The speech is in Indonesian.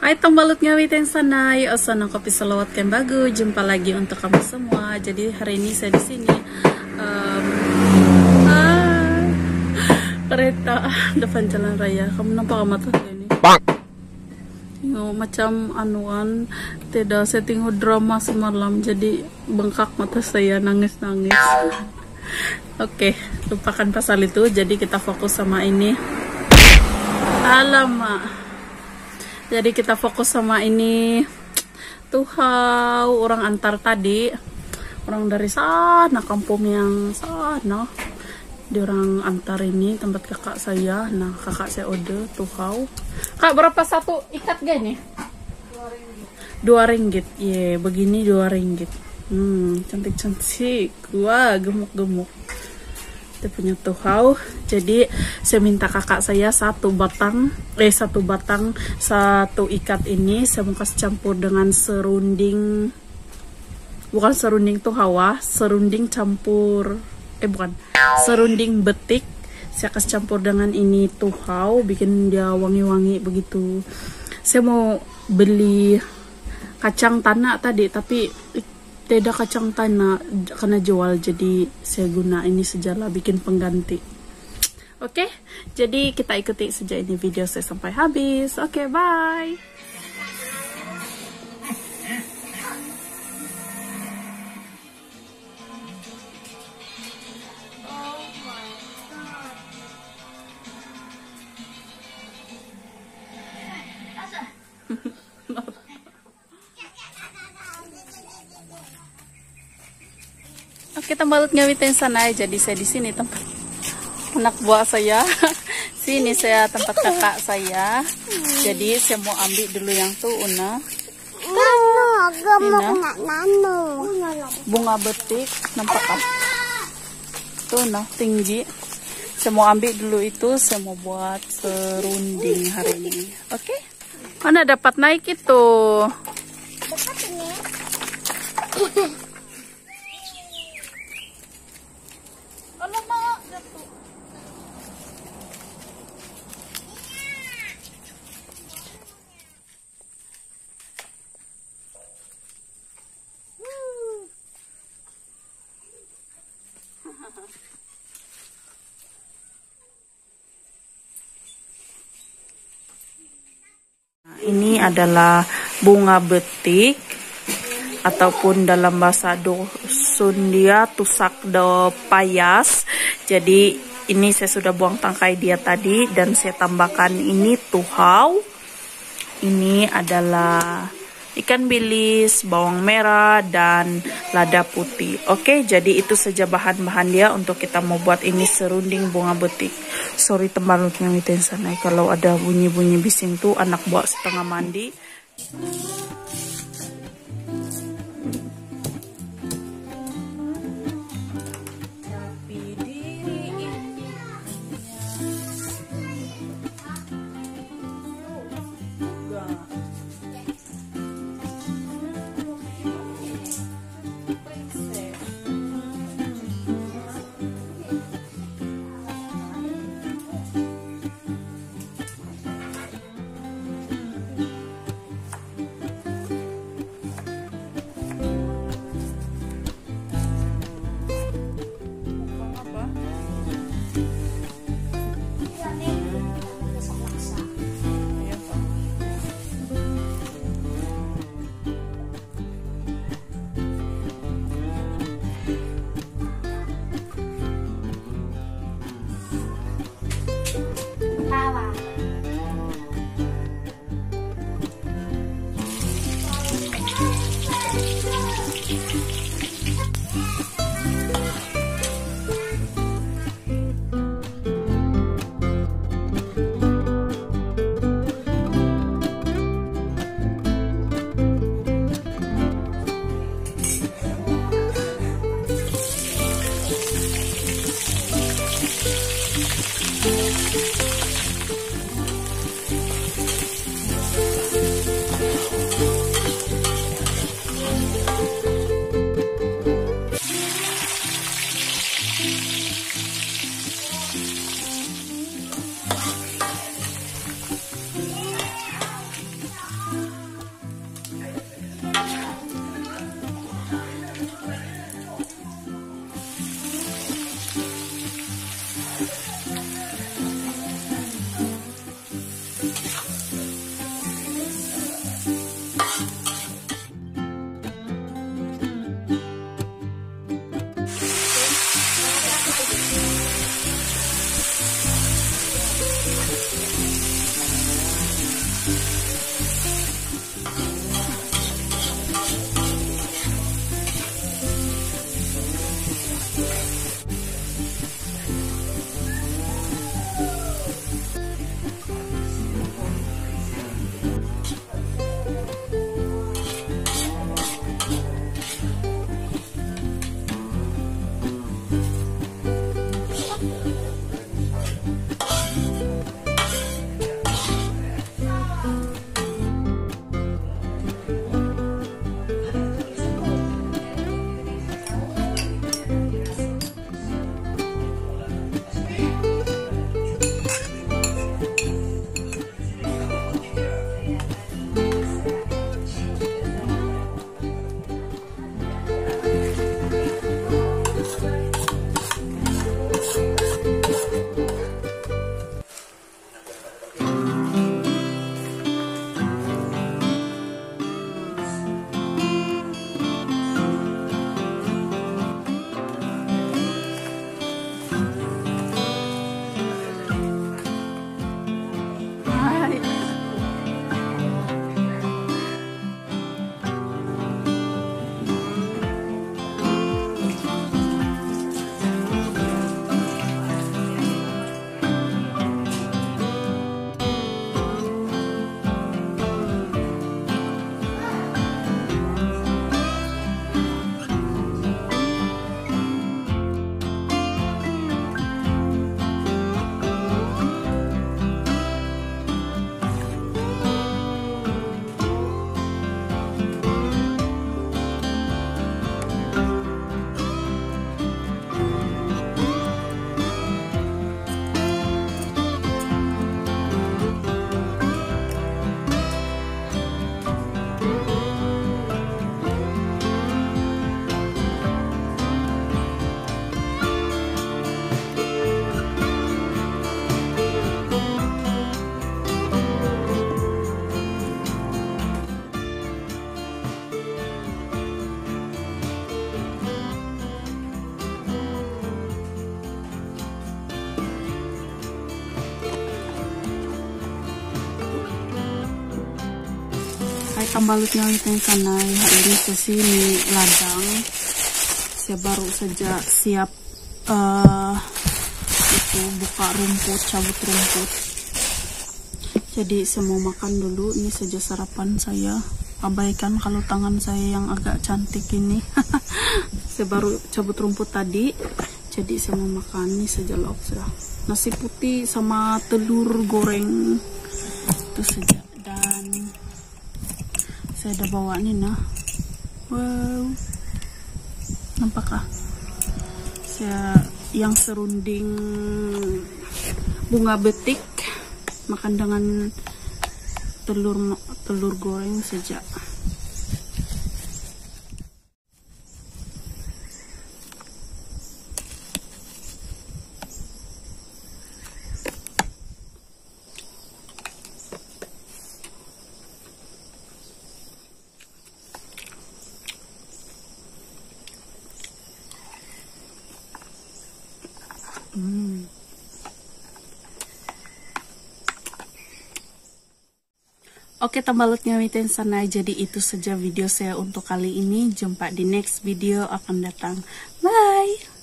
Hai tambalut ngawitin sanay, osanang kopi salawat yang bagus. Jumpa lagi untuk kamu semua. Jadi hari ini saya di sini kereta depan jalan raya. Kamu nampak amat tuh ini? Tengok macam anuan, tidak saya tengok drama semalam. Jadi bengkak mata saya, nangis-nangis. Oke, lupakan pasal itu. Jadi kita fokus sama ini. Alamak. Jadi kita fokus sama ini. Tuhau orang antar tadi. Orang dari sana, kampung yang sana. Di orang antar ini tempat kakak saya. Nah, kakak saya order tuhau. Kak, berapa satu ikat gini? 2 ringgit. Ye, begini 2 ringgit. Cantik-cantik. Wah, gemuk-gemuk. Dia punya tuhau. Jadi saya minta kakak saya satu batang, satu ikat ini saya mau kasih campur dengan serunding, bukan serunding tuhau, serunding campur, serunding betik. Saya kasih campur dengan ini tuhau, bikin dia wangi-wangi begitu. Saya mau beli kacang tanah tadi, tapi tidak kacang tanah karena jual, jadi saya guna ini sajalah bikin pengganti. Oke, jadi kita ikuti saja ini video saya sampai habis. Oke, bye. Oke, tembalut ngawitin sana. Jadi saya di sini tempat anak buah saya. Sini saya tempat kakak saya. Jadi saya mau ambil dulu yang tuh Una. Bunga betik, nampak kah? Tuh nah tinggi. Saya mau ambil dulu itu. Saya mau buat serunding hari ini. Oke? Mana dapat naik itu? Dapat ini. Ini adalah bunga betik, ataupun dalam bahasa dusun dia tusak de payas. Jadi ini saya sudah buang tangkai dia tadi dan saya tambahkan ini tuhau. Ini adalah ikan bilis, bawang merah, dan lada putih. Oke, jadi itu saja bahan-bahan dia untuk kita mau buat ini serunding bunga betik. Sorry tembalut ngawitin sana kalau ada bunyi-bunyi bising tuh anak buah setengah mandi. tambalutnya yang sana. Hari ini sini ladang. Saya baru saja siap itu buka rumput, cabut rumput. Jadi saya mau makan dulu. Ini saja sarapan saya. Abaikan kalau tangan saya yang agak cantik ini. Saya baru cabut rumput tadi. Jadi saya mau makan ini saja lauk sudah. Nasi putih sama telur goreng. Itu saja. Dan saya udah bawa nih nah. Wow. Nampakkah? Saya yang serunding bunga betik makan dengan telur goreng saja. Oke, tambalutnya miten sana. Jadi itu saja video saya untuk kali ini. Jumpa di next video akan datang. Bye.